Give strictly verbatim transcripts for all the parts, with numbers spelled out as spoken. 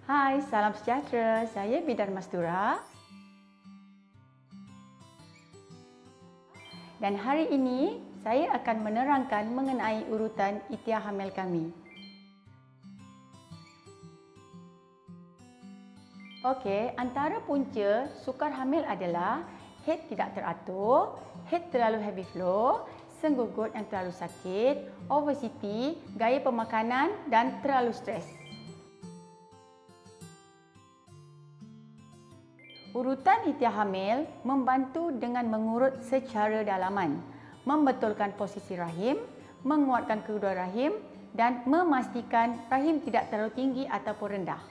Hai, salam sejahtera. Saya Bidan Mastura. Dan hari ini, saya akan menerangkan mengenai urutan ikhtiar hamil kami. Okey, antara punca sukar hamil adalah head tidak teratur, head terlalu heavy flow, senggugut yang terlalu sakit, obesiti, gaya pemakanan dan terlalu stres. Urutan ikhtiar hamil membantu dengan mengurut secara dalaman, membetulkan posisi rahim, menguatkan kedua rahim dan memastikan rahim tidak terlalu tinggi ataupun rendah.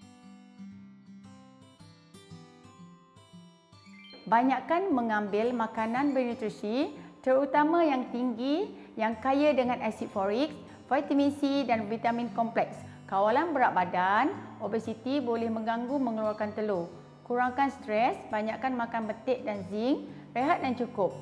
Banyakkan mengambil makanan bernutrisi, terutama yang tinggi, yang kaya dengan asid folik, vitamin C dan vitamin kompleks. Kawalan berat badan, obesiti boleh mengganggu mengeluarkan telur. Kurangkan stres, banyakkan makan betik dan zinc, rehat dan cukup.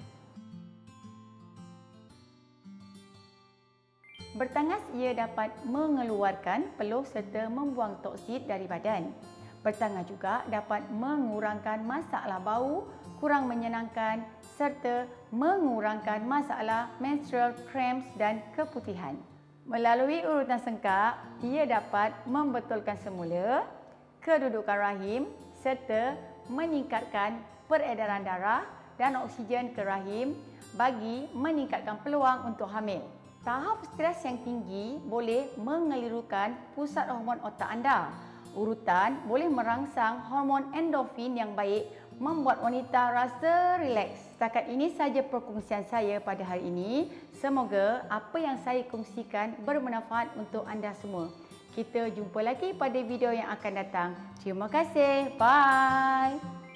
Bertangas ia dapat mengeluarkan peluh serta membuang toksid dari badan. Bertangas juga dapat mengurangkan masalah bau, kurang menyenangkan serta mengurangkan masalah menstrual cramps dan keputihan. Melalui urutan sengkak, ia dapat membetulkan semula kedudukan rahim serta meningkatkan peredaran darah dan oksigen ke rahim bagi meningkatkan peluang untuk hamil. Tahap stres yang tinggi boleh mengelirukan pusat hormon otak anda. Urutan boleh merangsang hormon endorfin yang baik, membuat wanita rasa rileks. Setakat ini sahaja perkongsian saya pada hari ini. Semoga apa yang saya kongsikan bermanfaat untuk anda semua. Kita jumpa lagi pada video yang akan datang. Terima kasih. Bye.